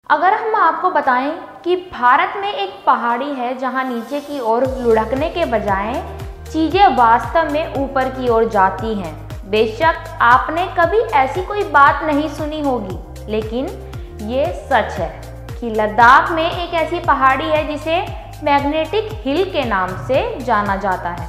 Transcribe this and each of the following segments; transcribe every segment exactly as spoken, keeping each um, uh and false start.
अगर हम आपको बताएं कि भारत में एक पहाड़ी है जहां नीचे की ओर लुढ़कने के बजाय चीज़ें वास्तव में ऊपर की ओर जाती हैं। बेशक आपने कभी ऐसी कोई बात नहीं सुनी होगी, लेकिन ये सच है कि लद्दाख में एक ऐसी पहाड़ी है जिसे मैग्नेटिक हिल के नाम से जाना जाता है।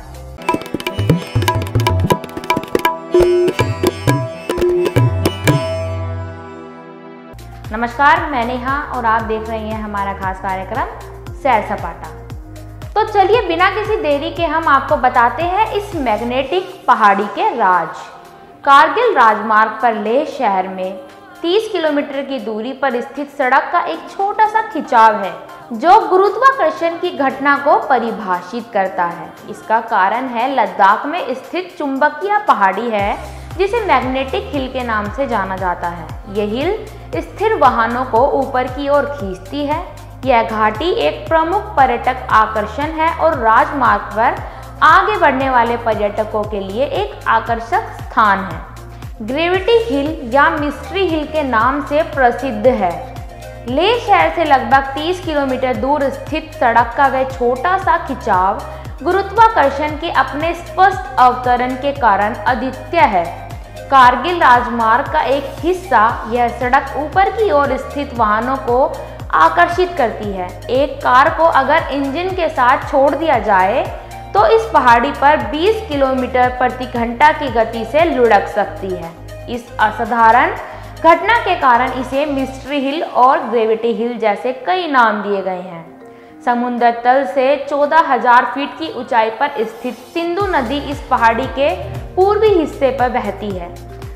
नमस्कार, मैं नेहा और आप देख रहे हैं हमारा खास कार्यक्रम सैर सपाटा। तो चलिए बिना किसी देरी के हम आपको बताते हैं इस मैग्नेटिक पहाड़ी के राज। कारगिल राजमार्ग पर लेह शहर में तीस किलोमीटर की दूरी पर स्थित सड़क का एक छोटा सा खिंचाव है जो गुरुत्वाकर्षण की घटना को परिभाषित करता है। इसका कारण है लद्दाख में स्थित चुंबकीय पहाड़ी है जिसे मैग्नेटिक हिल के नाम से जाना जाता है। यह हिल स्थिर वाहनों को ऊपर की ओर खींचती है। यह घाटी एक प्रमुख पर्यटक आकर्षण है और राजमार्ग पर आगे बढ़ने वाले पर्यटकों के लिए एक आकर्षक स्थान है। ग्रेविटी हिल या मिस्ट्री हिल के नाम से प्रसिद्ध है। लेह शहर से लगभग तीस किलोमीटर दूर स्थित सड़क का वह छोटा सा खिंचाव गुरुत्वाकर्षण के अपने स्पष्ट अवतरण के कारण अद्वितीय है। कारगिल राजमार्ग का एक हिस्सा यह सड़क ऊपर की ओर स्थित वाहनों को आकर्षित करती है। एक कार को अगर इंजन के साथ छोड़ दिया जाए तो इस पहाड़ी पर बीस किलोमीटर प्रति घंटा की गति से लुढ़क सकती है। इस असाधारण घटना के कारण इसे मिस्ट्री हिल और ग्रेविटी हिल जैसे कई नाम दिए गए हैं। समुद्र तल से चौदह हज़ार फीट की ऊंचाई पर स्थित सिंधु नदी इस पहाड़ी के पूर्वी हिस्से पर बहती है।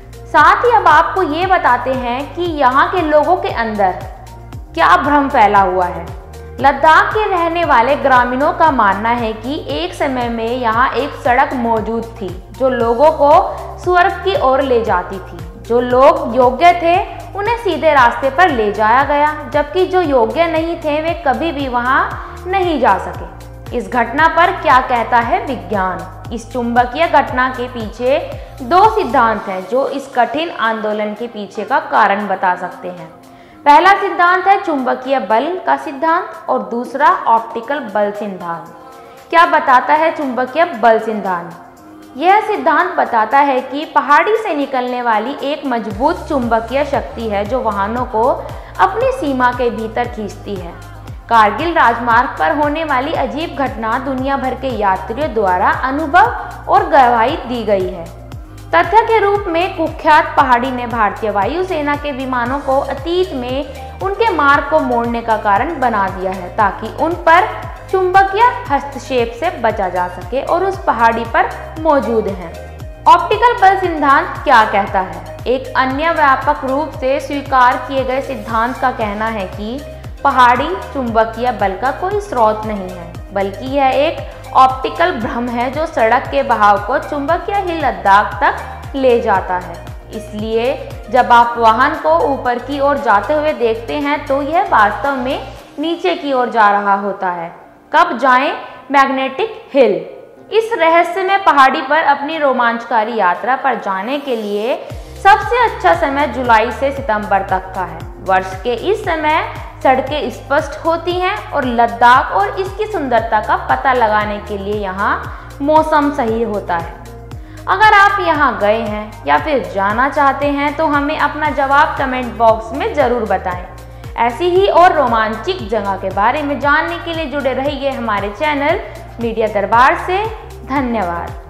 साथ ही अब आपको ये बताते हैं कि यहाँ के लोगों के अंदर क्या भ्रम फैला हुआ है। लद्दाख के रहने वाले ग्रामीणों का मानना है कि एक समय में यहाँ एक सड़क मौजूद थी जो लोगों को स्वर्ग की ओर ले जाती थी। जो लोग योग्य थे उन्हें सीधे रास्ते पर ले जाया गया, जबकि जो योग्य नहीं थे वे कभी भी वहां नहीं जा सके। इस घटना पर क्या कहता है विज्ञान? इस चुंबकीय घटना के पीछे दो सिद्धांत हैं जो इस कठिन आंदोलन के पीछे का कारण बता सकते हैं। पहला सिद्धांत है चुंबकीय बल का सिद्धांत और दूसरा ऑप्टिकल बल सिद्धांत। क्या बताता है चुंबकीय बल सिद्धांत? यह सिद्धांत बताता है कि पहाड़ी से निकलने वाली एक मजबूत चुंबकीय शक्ति है जो वाहनों को अपनी सीमा के भीतर खींचती है। कारगिल राजमार्ग पर होने वाली अजीब घटना दुनिया भर के यात्रियों द्वारा अनुभव और गवाही दी गई है। तथ्य के रूप में कुख्यात पहाड़ी ने भारतीय वायुसेना के विमानों को अतीत में उनके मार्ग को मोड़ने का कारण बना दिया है ताकि उन पर चुंबकीय हस्तक्षेप से बचा जा सके और उस पहाड़ी पर मौजूद हैं। ऑप्टिकल बल सिद्धांत क्या कहता है? एक अन्य व्यापक रूप से स्वीकार किए गए सिद्धांत का कहना है कि पहाड़ी चुंबकीय बल का कोई स्रोत नहीं है, बल्कि यह एक ऑप्टिकल भ्रम है जो सड़क के बहाव को चुंबकीय हिल लद्दाख तक ले जाता है। इसलिए जब आप वाहन को ऊपर की ओर जाते हुए देखते हैं तो यह वास्तव में नीचे की ओर जा रहा होता है। कब जाएं मैग्नेटिक हिल? इस रहस्यमय पहाड़ी पर अपनी रोमांचकारी यात्रा पर जाने के लिए सबसे अच्छा समय जुलाई से सितंबर तक का है। वर्ष के इस समय सड़कें स्पष्ट होती हैं और लद्दाख और इसकी सुंदरता का पता लगाने के लिए यहाँ मौसम सही होता है। अगर आप यहाँ गए हैं या फिर जाना चाहते हैं तो हमें अपना जवाब कमेंट बॉक्स में ज़रूर बताएं। ऐसी ही और रोमांचक जगह के बारे में जानने के लिए जुड़े रहिए हमारे चैनल मीडिया दरबार से। धन्यवाद।